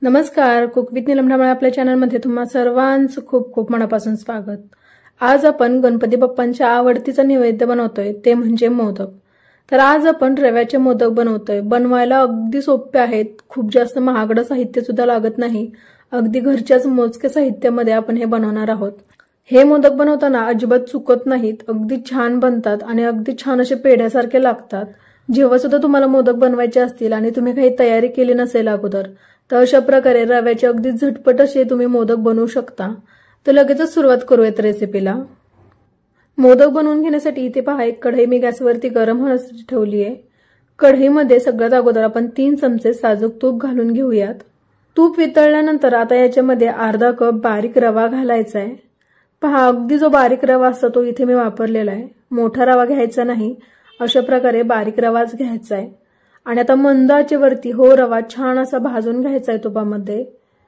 नमस्कार, cook with Neelam आपल्या चॅनलमध्ये तुम्हा सर्वांचं खूप खूप मनापासून स्वागत। आज आपण गणपती बाप्पांच्या आवडतीचा नैवेद्य बनवतोय, ते म्हणजे मोदक। तर आज आपण रव्याचे मोदक बनवतोय। बनवायला अगदी सोपे आहेत, खूप जास्त महागडं साहित्य सुद्धा लागत नाही। अगदी घरच्याच मोजके साहित्यामध्ये आपण हे बनवणार आहोत। हे मोदक बनवताना अजिबात चुकत नाहीत, अगदी छान बनतात आणि अगदी छान असे पेढ्यासारखे लागतात। जेव्हा सुद्धा तुम्हाला मोदक बनवायचे असतील आणि तुम्ही काही तयारी केली नसेल अगोदर, तर अशा प्रकारे रव्याचे अगदी झटपट असे तुम्ही मोदक बनवू शकता। तर लगेचच सुरुवात करूयात रेसिपीला। मोदक बनवून घेण्यासाठी इथे पहा, एक कढई मी गॅसवरती गरम होण्यासाठी ठेवली आहे। कढईमध्ये सगळ्यात अगोदर आपण 3 चमचे साजूक तूप घालून घेऊयात। तूप वितळल्यानंतर आता याच्यामध्ये अर्धा कप बारीक रवा घालायचा आहे। पहा, अगदी जो बारीक रवा असतो तो इथे मी वापरलेला आहे। मोठा रवा घ्यायचा नाही, अशा प्रकारे बारीक रवाच घ्यायचा आहे। आणि आता मंद आचेवरती रवा छान असा भाजून घ्यायचा आहे तुपामध्ये।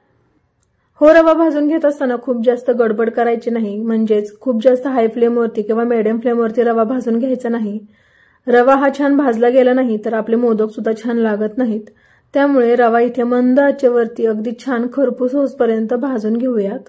रवा भाजून घेत असताना खूप जास्त गडबड करायची नाही, म्हणजेच खूप जास्त हाय फ्लेमवरती किंवा मीडियम फ्लेमवरती रवा भाजून घ्यायचा नाही। रवा हा छान भाजला गेला नाही तर आपले मोदक सुद्धा छान लागत नाहीत। त्यामुळे रवा इथे मंद आचेवरती अगदी छान खरपूस होईपर्यंत भाजून घेऊयात।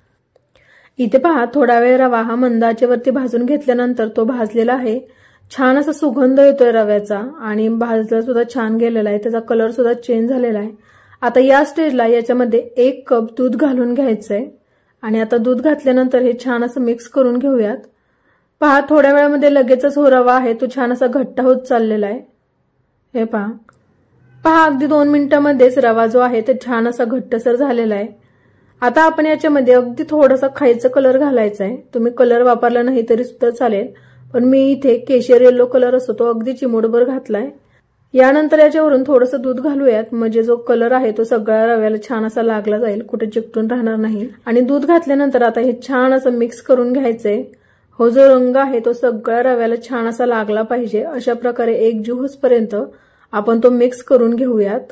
इथे पहा, थोडा वेळ रवा हा मंद आचेवरती भाजून घेतल्यानंतर तो भाजलेला आहे। छान असा सुगंध येतोय रव्याचा आणि भाजला सुद्धा छान गेलेला आहे, त्याचा कलर सुद्धा चेंज झालेला आहे। आता या स्टेजला याच्यामध्ये 1 कप दूध घालून घ्यायचंय आणि आता दूध घातल्यानंतर हे छान असं मिक्स करून घेऊयात। पहा, थोड्या वेळामध्ये लगेचच रवा आहे तो छान असा घट्ट होत चाललेला आहे। हे पहा अगदी 2 मिनिटांमध्येच रवा जो आहे ते छान असा घट्टसर झालेला आहे। आता आपण याच्यामध्ये अगदी थोडासा खायचा कलर घालायचा आहे। तुम्ही कलर वापरला नाही तरी सुद्धा चालेल, पण मी इथे केशर येलो कलर असतो तो अगदी चिमूटभर घातलाय। यानंतर याच्यावरून थोडंसं दूध घालूयात, म्हणजे जो कलर आहे तो सगळ्या रव्याला छान असा लागला जाईल, कुठे चिकटून राहणार नाही। आणि दूध घातल्यानंतर आता हे छान असं मिक्स करून घ्यायचंय। जो रंग आहे तो सगळ्या रव्याला छान असा लागला पाहिजे, अशा प्रकारे एकजीव होईपर्यंत आपण तो मिक्स करून घेऊयात।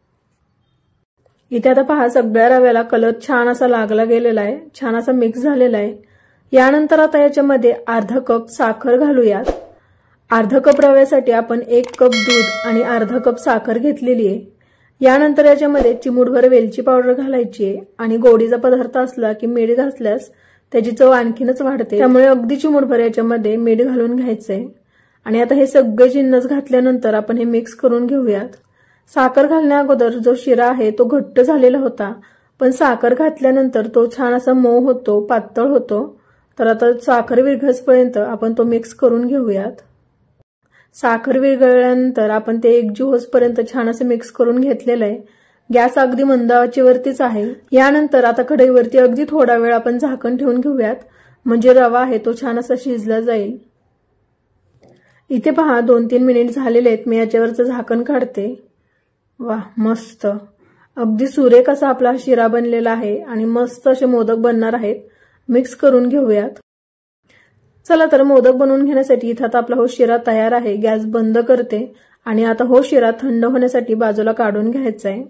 इथे आता पहा, सगळ्या रव्याला कलर छान असा लागला गेलेला आहे, छान असा मिक्स झालेला आहे। यानंतर आता याच्यामध्ये अर्धा कप साखर घालूयात। अर्धा कप रव्यासाठी आपण 1 कप दूध आणि अर्धा कप साखर घेतलेली आहे। यानंतर याच्यामध्ये चिमूटभर वेलची पावडर घालायची आहे आणि गोडीचा पदार्थ असला की मीठ घातल्यास त्याची चव आणखीनच वाढते, त्यामुळे अगदी चिमूटभर याच्यामध्ये मीठ घालून घ्यायचंय। आणि आता हे सगळे जिन्नस घातल्यानंतर आपण हे मिक्स करून घेऊयात। साखर घालण्या अगोदर जो शिरा आहे तो घट्ट झालेला होता, पण साखर घातल्यानंतर तो छान असा मऊ होतो, पातळ होतो। तर आता साखर विरघळेपर्यंत आपण तो मिक्स करून घेऊयात। साखर विरघळल्यानंतर आपण ते एकजीव होईपर्यंत छान असं मिक्स करून घेतलेलं आहे। गॅस अगदी मंद आचेवरतीच आहे। यानंतर आता कढईवरती अगदी थोडा वेळ आपण झाकण ठेवून घेऊयात, म्हणजे रवा आहे तो छान असा शिजला जाईल। इथे पहा, 2-3 मिनिट झालेले आहेत। मी याच्यावरचं झाकण काढते। वाह, मस्त अगदी सुरेख असा आपला शिरा बनलेला आहे आणि मस्त असे मोदक बनणार आहेत। मिक्स करून घेऊयात। चला तर मोदक बनवून घेण्यासाठी इथे आता आपला शिरा तयार आहे। गॅस बंद करते आणि आता शिरा थंड होण्यासाठी बाजूला काढून घ्यायचा आहे।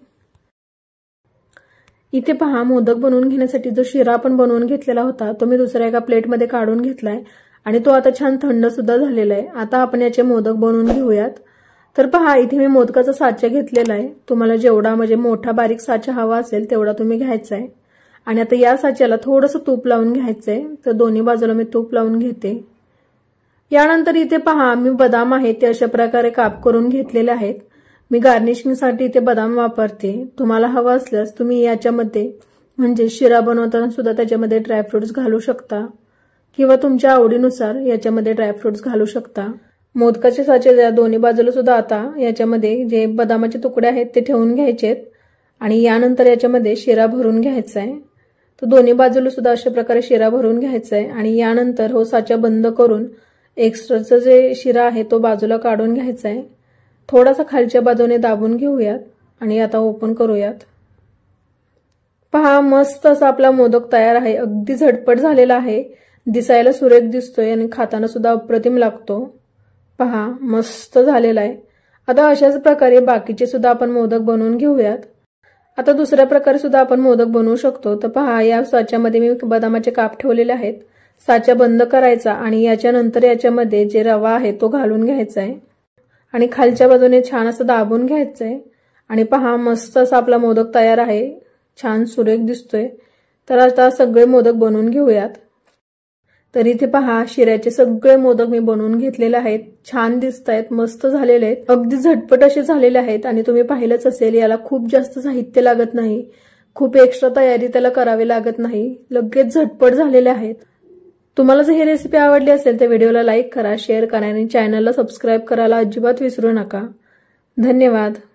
इथे पहा, मोदक बनवून घेण्यासाठी जो शिरा आपण बनवून घेतलेला होता तो मी दुसऱ्या एका प्लेटमध्ये काढून घेतलाय आणि तो आता छान थंड सुद्धा झालेला आहे। आता आपण याचे मोदक बनवून घेऊयात। तर पहा, इथे मी मोदकाचा साचा घेतलेला आहे। तुम्हाला जेवढा म्हणजे मोठा बारीक साचा हवा असेल तेवढा तुम्ही घ्यायचा आहे। आणि आता या साच्याला थोडंसं तूप लावून घ्यायचंय, तर दोन्ही बाजूला मी तूप लावून घेते। यानंतर इथे पहा, मी बदाम आहे ते अशा प्रकारे काप करून घेतलेले आहेत। मी गार्निशिंगसाठी इथे बदाम वापरते। तुम्हाला हवं असल्यास तुम्ही याच्यामध्ये म्हणजे शिरा बनवताना सुद्धा त्याच्यामध्ये ड्रायफ्रुट्स घालू शकता किंवा तुमच्या आवडीनुसार याच्यामध्ये ड्रायफ्रुट्स घालू शकता। मोदकाचे साचे दोन्ही बाजूला सुद्धा आता याच्यामध्ये जे बदामाचे तुकडे आहेत ते ठेवून घ्यायचेत आणि यानंतर याच्यामध्ये शिरा भरून घ्यायचा आहे। तर दोन्ही बाजूला सुद्धा अशा प्रकारे शिरा भरून घ्यायचा आहे आणि यानंतर साचा बंद करून एक्स्ट्राचा जे शिरा आहे तो बाजूला काढून घ्यायचा आहे। थोडासा खालच्या बाजूने दाबून घेऊयात आणि आता ओपन करूयात। पहा, मस्त असा आपला मोदक तयार आहे। अगदी झटपट झालेला आहे, दिसायला सुरेख दिसतोय आणि खाताना सुद्धा अप्रतिम लागतो। पहा, मस्त झालेला आहे। आता अशाच प्रकारे बाकीचे सुद्धा आपण मोदक बनवून घेऊयात। आता दुसऱ्या प्रकारे सुद्धा आपण मोदक बनवू शकतो। तर पहा, या साच्यामध्ये मी बदामाचे काप ठेवलेले आहेत। साचा बंद करायचा आणि याच्यानंतर याच्यामध्ये जे रवा आहे तो घालून घ्यायचा आहे आणि खालच्या बाजूने छान असं दाबून घ्यायचंय आणि पहा मस्त असा आपला मोदक तयार आहे, छान सुरेख दिसतोय। तर आता सगळे मोदक बनवून घेऊयात। तर इथे पहा शिऱ्याचे सगळे मोदक मी बनवून घेतलेले आहेत, छान दिसतायत, मस्त झालेले आहेत, अगदी झटपट असे झालेले आहेत। आणि तुम्ही पाहिलंच असेल याला खूप जास्त साहित्य लागत नाही, खूप एक्स्ट्रा तयारी त्याला करावी लागत नाही, लगेच झटपट झालेले आहेत। तुम्हाला जर ही रेसिपी आवडली असेल तर व्हिडिओला लाईक करा, शेअर करा आणि चॅनलला सबस्क्राइब करायला अजिबात विसरू नका। धन्यवाद।